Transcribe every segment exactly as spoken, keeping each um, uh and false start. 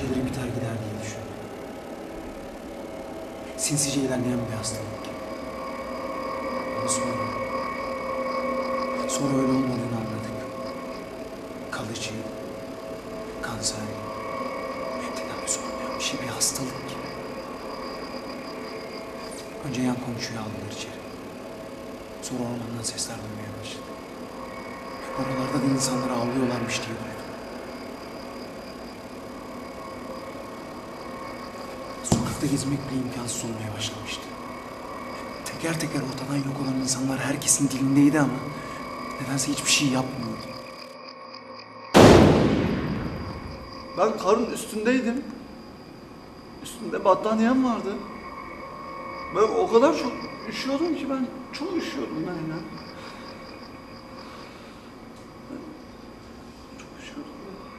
şeyleri biter gider diye düşündüm. Sinsice ilerleyen bir hastalık. Ama sonra, sonra öyle olmadığını anladık. Kalıcı, kanser, tedavisi olmayan bir şey, bir hastalık gibi. Önce yan komşuyu aldılar içeri. Sonra ormandan sesler duymaya başladı. Oralarda da insanlar ağlıyorlarmış diye duydum. Sokakta gezmek bile imkansız olmaya başlamıştı. Teker teker ortadan yok olan insanlar herkesin dilindeydi ama nedense hiçbir şey yapmıyordu. Ben karın üstündeydim. Üstünde battaniyem vardı. Ben o kadar çok üşüyordum ki ben çok üşüyordum ben inan. Ben çok üşüyordum.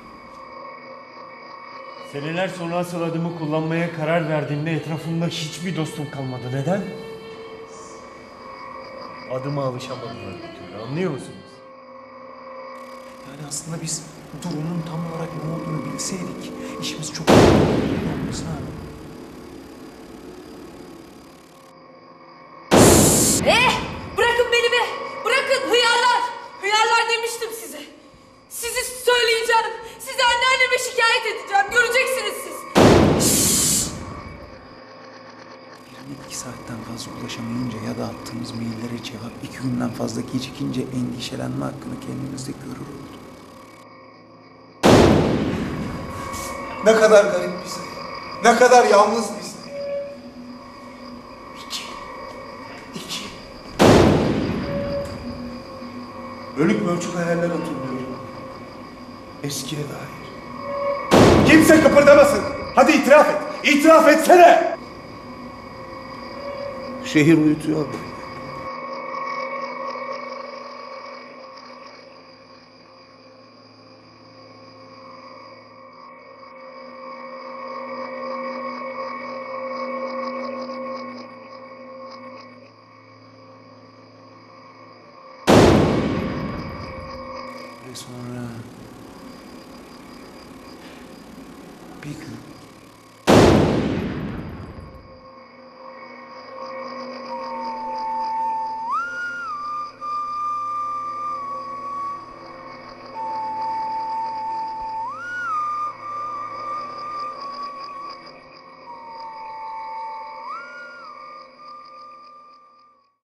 Seneler sonra asıl adımı kullanmaya karar verdiğimde etrafımda hiçbir dostum kalmadı. Neden? Adıma alışamadılar bir türlü. Anlıyor musunuz? Yani aslında biz durumun tam olarak ne olduğunu bilseydik işimiz çok olmasın abi. Eh! Bırakın beni be! Bırakın hıyarlar! Hıyarlar demiştim size. Sizi söyleyeceğim. Sizi anneanneme şikayet edeceğim. Göreceksiniz siz. Birine iki saatten fazla ulaşamayınca ya da attığımız maillere cevap iki günden fazla gecikince endişelenme hakkını kendimizde görür olduk. Ne kadar garip bir sayı. Ne kadar yalnız bir sayı. İki. İki. Bölük mölçük hayaller hatırlıyorum. Eskiye dair. Kimse kıpırdamasın. Hadi itiraf et. İtiraf etsene. Şehir uyutuyor beni. Ve sonra bir gün